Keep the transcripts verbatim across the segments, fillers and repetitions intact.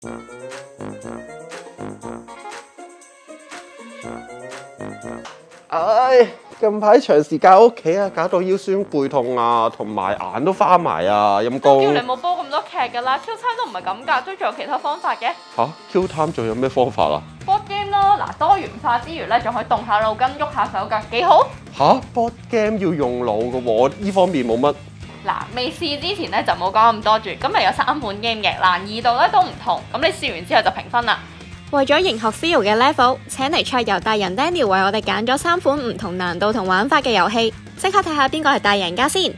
唉，近排長時間喺屋企啊，搞到腰酸背痛啊，同埋眼都花埋啊，陰公。 叫你冇煲咁多劇㗎啦 ，Q 餐都唔係咁㗎，都仲有其他方法嘅。 吓 Q time 仲有咩方法啊 board game 咯，嗱多元化之餘咧，仲可以動下腦筋、喐下手腳，幾好。 吓 board game 要用腦嘅喎，我呢方面冇乜。 嗱，未試之前咧就冇講咁多住，咁咪有三款 game 嘅，難易度咧都唔同，咁你試完之後就評分啦。為咗迎合 Theo 嘅 level， 請嚟桌遊大人 Daniel 為我哋揀咗三款唔同難度同玩法嘅遊戲，即刻睇下邊個係大贏家先。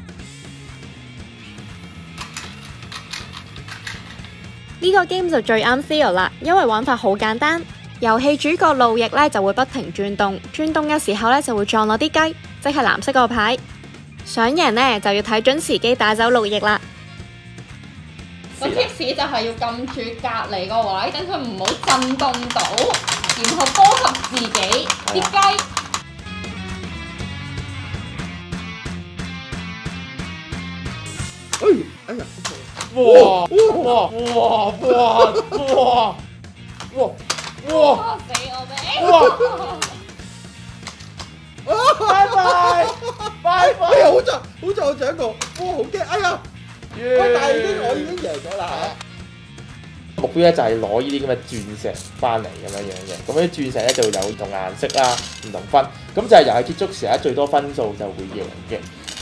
呢個 game 就最啱 Theo 啦，因為玩法好簡單，遊戲主角路易咧就會不停轉動，轉動嘅時候咧就會撞落啲雞，即係藍色個牌。想贏呢，就要睇準時機打走路易啦。個 tips 就係要撳住隔離個位，等佢唔好震動到，然後波及自己啲雞。 哎哎呀！ 哇哇哇哇哇哇哇！ 死我哋！ 哇！拜拜拜拜！ 哎呀，好在好在我獎過，哇好驚！哎呀，喂，但係已經我已經贏咗啦。 目標咧就係攞呢啲咁嘅鑽石翻嚟咁樣樣嘅，咁啲鑽石咧就會有唔同顏色啦、唔同分，咁就係遊戲結束時咧最多分數就會贏嘅。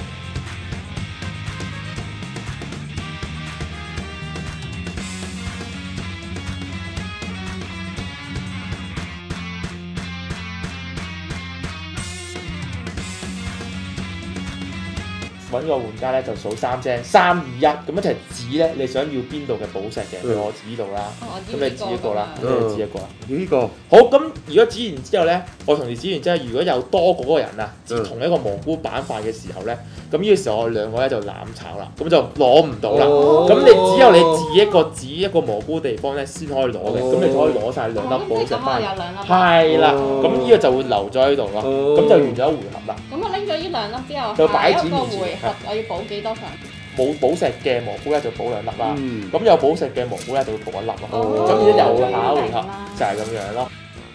揾個玩家咧就數三聲，三二一咁一齊指咧，你想要邊度嘅寶石嘅？譬如我指呢度啦，咁你指一個啦，咁你指一個啦。 呢個好，咁如果指完之後咧，我同你指完之後，如果有多過嗰個人啊，指同一個蘑菇板塊嘅時候咧，咁呢個時候我哋兩個咧就攬炒啦，咁就攞唔到啦。咁你只有你指一個指一個蘑菇地方咧，先可以攞嘅，咁你就可以攞晒兩粒寶石翻嚟。係啦，咁呢個就會留咗喺度咯，咁就完咗一回合啦。 咁我拎咗呢兩粒之後， 就擺下一個展面前回合我要補幾多上？ 冇寶石嘅蘑菇咧就補兩粒啦， 嗯咁有寶石嘅蘑菇咧就會補一粒咯。 哦咁而家又下一回合就係咁樣咯。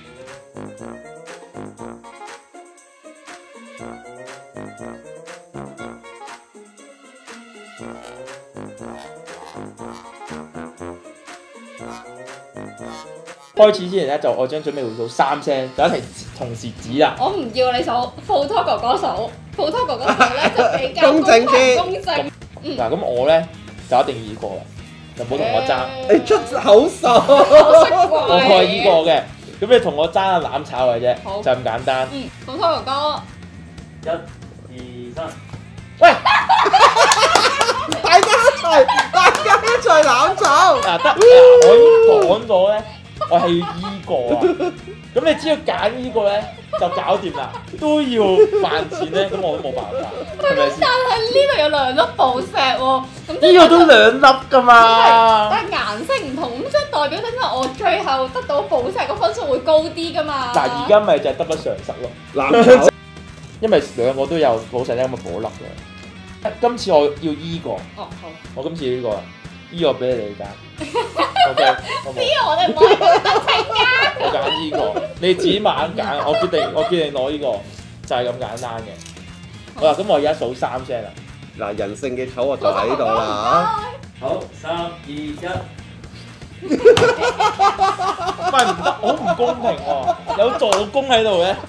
開始之前咧，就我將準備會數三聲，就一齊同時指啦。 我唔要你數，鋪拖哥哥數，鋪拖哥哥數咧就比較公正啲公正。 嗱，咁我咧就一定依個啦，就唔好同我爭。 你出口數， 我係依個嘅，咁你同我爭下攬炒嘅啫， 好就咁簡單。 嗯，鋪拖哥哥， 一、二、三，喂！ 大家一齊，大家一齊攬走。 嗱得，我已經講咗咧，我係要依個啊。咁你只要揀依個咧，就搞掂啦。都要飯錢咧，咁我都冇辦法，係咪先？ 但係呢度有兩粒寶石喎，咁呢個都兩粒㗎嘛。 但係顏色唔同，咁即係代表緊我最後得到寶石個分數會高啲㗎嘛。 嗱，而家咪就係得不償失咯。 攬走。 因為兩個都有寶石咧，咁咪補粒嘅。今次我要依個， 哦好， 我今次呢個啦，依個俾你哋揀。O K，好冇？ 呢個我哋唔可以得逞㗎。 我揀呢個，你自己慢慢揀。我決定，我決定攞呢個，就係咁簡單嘅。好啦，咁我而家數三聲啦。 嗱，人性嘅醜惡就喺度啦好，三二一。唔係唔得，好唔公平喎！有助攻喺度嘅。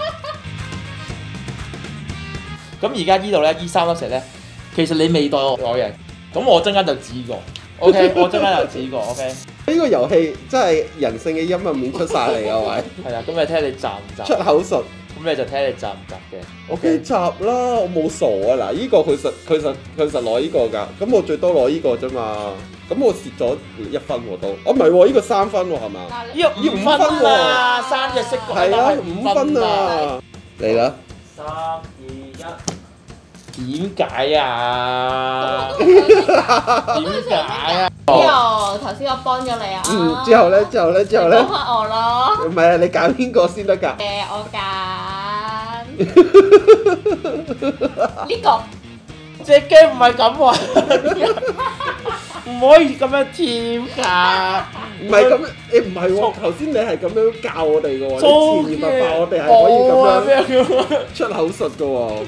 咁而家呢度咧，呢三粒石咧，其實你未代我我贏，咁我陣間就指過 ，O K， 我陣間就指過 ，O K。 呢個遊戲真係人性嘅陰暗面出晒嚟啊！喂， 係啊，咁你睇下你集唔集？ 出口術。 咁你就睇下你集唔集嘅。O OK， 集啦，我冇傻啊！嗱，呢個佢實佢實佢實攞呢個㗎，咁我最多攞呢個啫嘛。咁我蝕咗一分喎都。哦，唔係喎，呢個三分喎係嘛？ 呢個五分啊，三隻色個係啊，五分啊！嚟啦！ 三二一。點解啊？點解啊？ 之後頭先我幫咗你啊。 嗯，之後咧，之後咧，之後咧。 幫下我咯。 唔係啊，你揀邊個先得㗎？ 誒，我揀呢個。 隻 game 唔係咁喎，唔可以咁樣跳㗎。 唔係咁，你唔係喎，頭先你係咁樣教我哋嘅喎， 粗你潛移默化我哋係哦可以咁咩叫樣出口術嘅喎。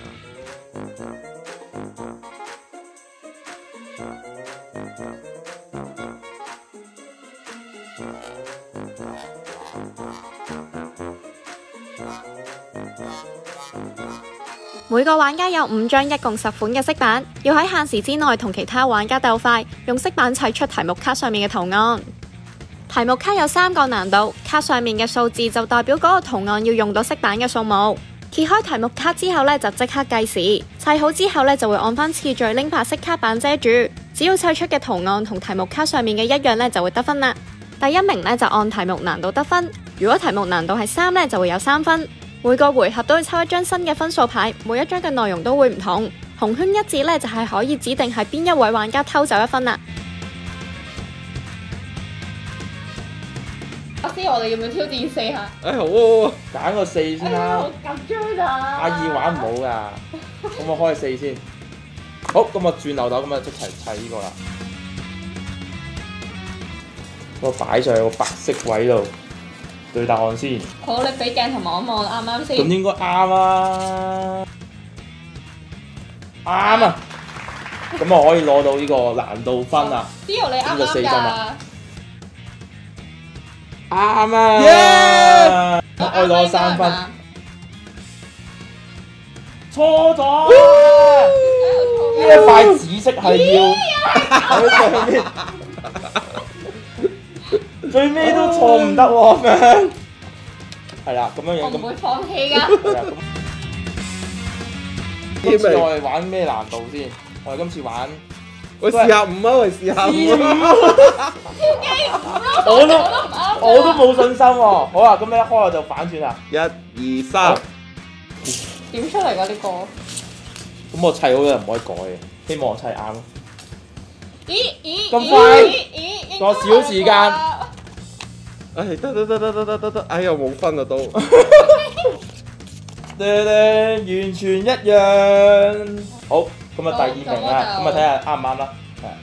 每個玩家有五張一共十款嘅色板，要喺限時之內同其他玩家鬥快，用色板砌出題目卡上面嘅圖案。題目卡有三個難度，卡上面嘅數字就代表嗰個圖案要用到色板嘅數目。揭開題目卡之後呢，就即刻計時，砌好之後呢，就會按翻次序拎白色卡板遮住。只要砌出嘅圖案同題目卡上面嘅一樣呢，就會得分啦。第一名呢，就按題目難度得分，如果題目難度係三呢，就會有三分。每個回合都會抽一張新嘅分數牌，每一張嘅內容都會唔同。紅圈一字呢，就係可以指定係邊一位玩家偷走一分啦。 阿師，我哋要唔要挑戰四下？ 誒好喎， 揀個四先啦。 好緊張啊！ 阿二玩唔好㗎，咁我開四先。好，咁我轉漏斗，咁啊一齊砌呢個啦。我擺上去個白色位度，對答案先。 好，你俾鏡頭望一望，啱唔啱先？ 咁應該啱啊，啱啊！咁我可以攞到呢個難度分啊！ 呢度你啱唔咁就四啱㗎分啦？啱啊！ Yeah！ 我可以攞三分。錯咗！呢一塊紫色係要喺上面，最尾都錯唔得喎咁樣。係啦，咁樣樣咁。 我唔會放棄㗎。 係啦，咁今次我哋玩咩難度先？我哋今次玩， 我試下五啊，我試下五啊。 我都我都冇信心喎。好啦，咁你一開我就反轉啦。 一二三， 點出嚟㗎呢個？ 咁我砌好嘅唔可以改嘅，希望我砌啱。 咦咦咁快咦咦， 仲有少時間。 唉，得得得得得得得得，哎呀冇分啊都。 噠噠完全一樣。好，咁啊第二名啦，咁啊睇下啱唔啱啦。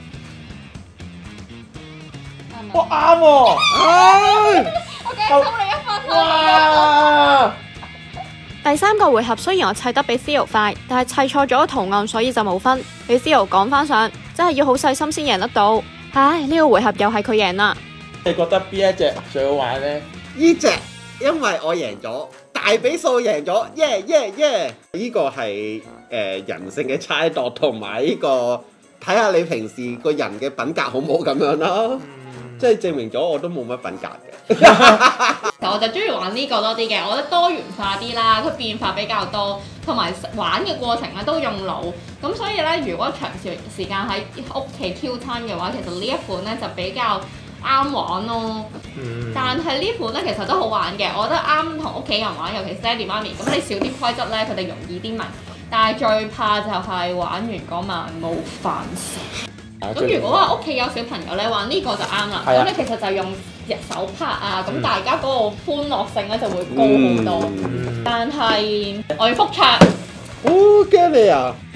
係。哇啱喎！ 唉， 我梗係收你一分啦！ 哇！ 第三個回合雖然我砌得比 Theo 快，但係砌錯咗個圖案，所以就冇分。俾 Theo 趕翻上，真係要好細心先贏得到。唉，呢個回合又係佢贏啦。 你覺得邊一隻最好玩咧？ 呢隻因為我贏咗，大比數贏咗，耶耶耶！呢個係誒人性嘅猜度，同埋呢個睇下你平時個人嘅品格好唔好咁樣啦。即係證明咗我都冇乜品格嘅。 其實我就中意玩呢個多啲嘅，我覺得多元化啲啦，佢變化比較多，同埋玩嘅過程咧都用腦，咁所以咧如果長時時間喺屋企 Q 餐嘅話，其實呢一款咧就比較啱玩咯。 嗯、 但係呢款咧其實都好玩嘅，我覺得啱同屋企人玩，尤其是爹哋媽咪，咁你少啲規則咧，佢哋容易啲明。但係最怕就係玩完嗰晚冇飯食。咁如果話屋企有小朋友咧玩呢個就啱啦，咁你其實就用隻手拍啊，咁、嗯、大家嗰個歡樂性咧就會高好多。嗯、但係我要復卓， 好驚你啊！